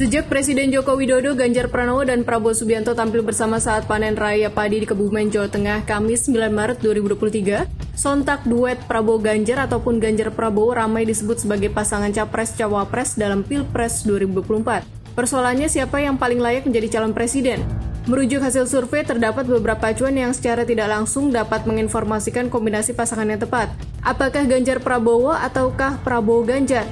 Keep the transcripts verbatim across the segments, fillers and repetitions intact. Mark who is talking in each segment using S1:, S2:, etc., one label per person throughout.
S1: Sejak Presiden Joko Widodo, Ganjar Pranowo, dan Prabowo Subianto tampil bersama saat panen raya padi di Kebumen, Jawa Tengah, Kamis sembilan Maret dua ribu dua puluh tiga, sontak duet Prabowo-Ganjar ataupun Ganjar-Prabowo ramai disebut sebagai pasangan Capres-Cawapres dalam Pilpres dua ribu dua puluh empat. Persoalannya siapa yang paling layak menjadi calon presiden? Merujuk hasil survei, terdapat beberapa acuan yang secara tidak langsung dapat menginformasikan kombinasi pasangan yang tepat. Apakah Ganjar Prabowo ataukah Prabowo Ganjar?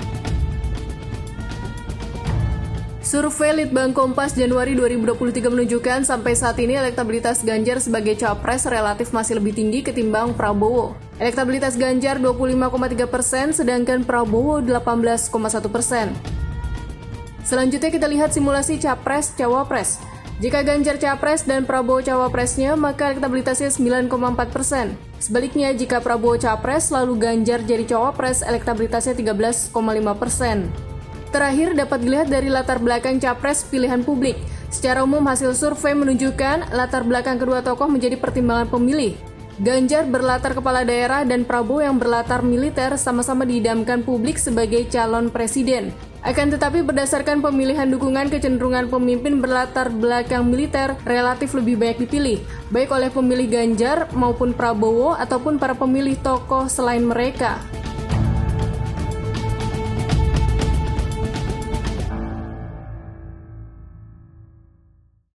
S1: Survei Litbang Kompas Januari dua ribu dua puluh tiga menunjukkan sampai saat ini elektabilitas Ganjar sebagai capres relatif masih lebih tinggi ketimbang Prabowo. Elektabilitas Ganjar dua puluh lima koma tiga persen, sedangkan Prabowo delapan belas koma satu persen. Selanjutnya kita lihat simulasi Capres-Cawapres. Jika Ganjar Capres dan Prabowo Cawapresnya, maka elektabilitasnya sembilan koma empat persen. Sebaliknya, jika Prabowo Capres lalu Ganjar jadi Cawapres, elektabilitasnya tiga belas koma lima persen. Terakhir dapat dilihat dari latar belakang capres pilihan publik. Secara umum hasil survei menunjukkan latar belakang kedua tokoh menjadi pertimbangan pemilih. Ganjar berlatar kepala daerah dan Prabowo yang berlatar militer sama-sama diidamkan publik sebagai calon presiden. Akan tetapi berdasarkan pemilihan dukungan, kecenderungan pemimpin berlatar belakang militer relatif lebih banyak dipilih, baik oleh pemilih Ganjar maupun Prabowo ataupun para pemilih tokoh selain mereka.